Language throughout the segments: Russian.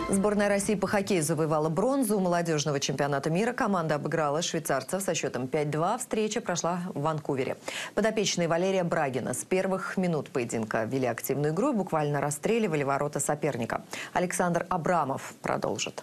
Сборная России по хоккею завоевала бронзу у молодежного чемпионата мира. Команда обыграла швейцарцев со счетом 5-2. Встреча прошла в Ванкувере. Подопечные Валерия Брагина с первых минут поединка вели активную игру и буквально расстреливали ворота соперника. Александр Абрамов продолжит.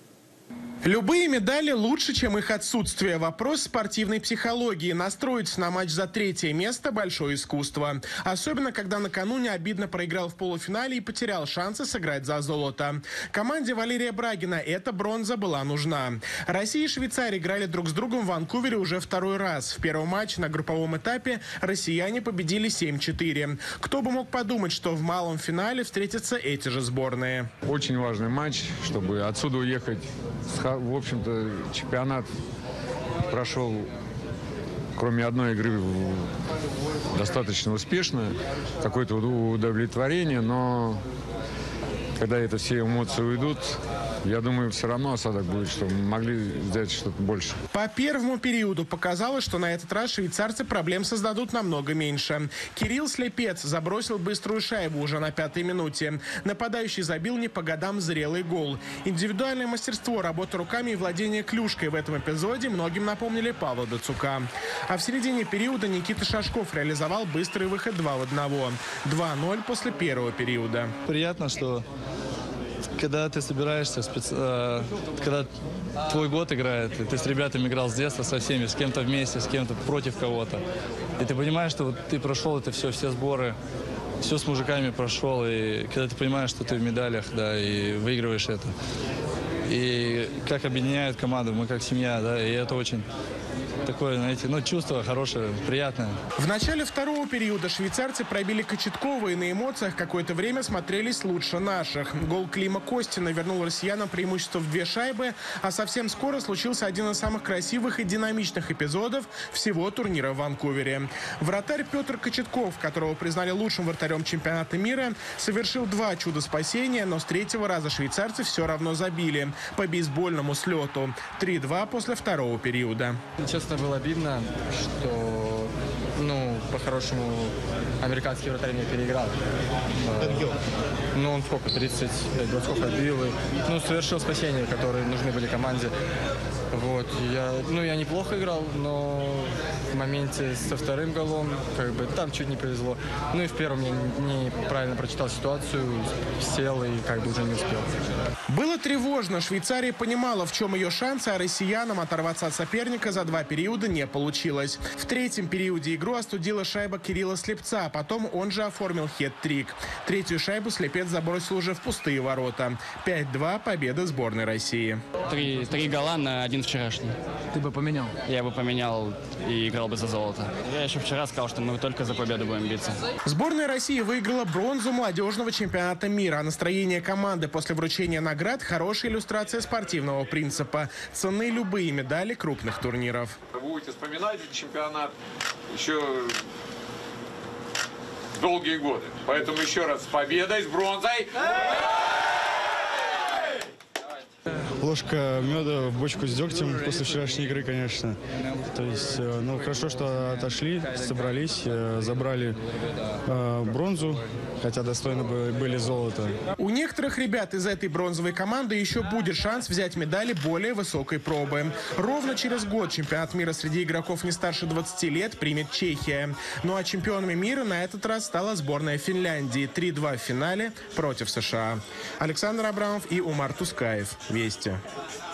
Любые медали лучше, чем их отсутствие. Вопрос спортивной психологии. Настроиться на матч за третье место – большое искусство. Особенно, когда накануне обидно проиграл в полуфинале и потерял шансы сыграть за золото. Команде Валерия Брагина эта бронза была нужна. Россия и Швейцария играли друг с другом в Ванкувере уже второй раз. В первом матче на групповом этапе россияне победили 7-4. Кто бы мог подумать, что в малом финале встретятся эти же сборные. Очень важный матч, чтобы отсюда уехать. В общем-то, чемпионат прошел, кроме одной игры, достаточно успешно. Какое-то удовлетворение, но когда это все эмоции уйдут, я думаю, все равно осадок будет, что мы могли взять что-то больше. По первому периоду показалось, что на этот раз швейцарцы проблем создадут намного меньше. Кирилл Слепец забросил быструю шайбу уже на 5-й минуте. Нападающий забил не по годам зрелый гол. Индивидуальное мастерство, работа руками и владение клюшкой в этом эпизоде многим напомнили Павла Дацука. А в середине периода Никита Шашков реализовал быстрый выход 2 в 1. 2-0 после первого периода. Приятно, что когда ты собираешься, когда твой год играет, и ты с ребятами играл с детства, со всеми, с кем-то вместе, с кем-то против кого-то. И ты понимаешь, что вот ты прошел это все сборы, все с мужиками прошел. И когда ты понимаешь, что ты в медалях, да, и выигрываешь это. И как объединяет команду, мы как семья, да, и это очень такое, знаете, чувство хорошее, приятное. В начале второго периода швейцарцы пробили Кочеткова и на эмоциях какое-то время смотрелись лучше наших. Гол Клима Костина вернул россиянам преимущество в 2 шайбы, а совсем скоро случился один из самых красивых и динамичных эпизодов всего турнира в Ванкувере. Вратарь Петр Кочетков, которого признали лучшим вратарем чемпионата мира, совершил 2 чуда спасения, но с 3-го раза швейцарцы все равно забили по бейсбольному слету. 3-2 после второго периода. Честно, было обидно, что, по-хорошему, американский вратарь меня переиграл. Он сколько, 35 бросков отбил. Совершил спасения, которые нужны были команде. Вот, я неплохо играл, но в моменте со вторым голом, там чуть не повезло. И в первом я неправильно прочитал ситуацию, сел и уже не успел. Было тревожно. Швейцария понимала, в чем ее шансы, а россиянам оторваться от соперника за 2 периода не получилось. В 3-м периоде игру остудила шайба Кирилла Слепца, а потом он же оформил хет-трик. 3-ю шайбу Слепец забросил уже в пустые ворота. 5-2 победа сборной России. 3 гола на 1 вчерашний. Ты бы поменял? Я бы поменял и играл бы за золото. Я еще вчера сказал, что мы только за победу будем биться. Сборная России выиграла бронзу молодежного чемпионата мира. А настроение команды после вручения наград – хорошая иллюстрация спортивного принципа. Ценны любые медали крупных турниров. Вы будете вспоминать этот чемпионат еще долгие годы. Поэтому еще раз с победой, с бронзой! Ложка меда в бочку с дегтем после вчерашней игры, конечно. То есть, хорошо, что отошли, собрались, забрали бронзу, хотя достойно были золото. У некоторых ребят из этой бронзовой команды еще будет шанс взять медали более высокой пробы. Ровно через год чемпионат мира среди игроков не старше 20 лет примет Чехия. Ну а чемпионами мира на этот раз стала сборная Финляндии. 3-2 в финале против США. Александр Абрамов и Умар Тускаев. Вести.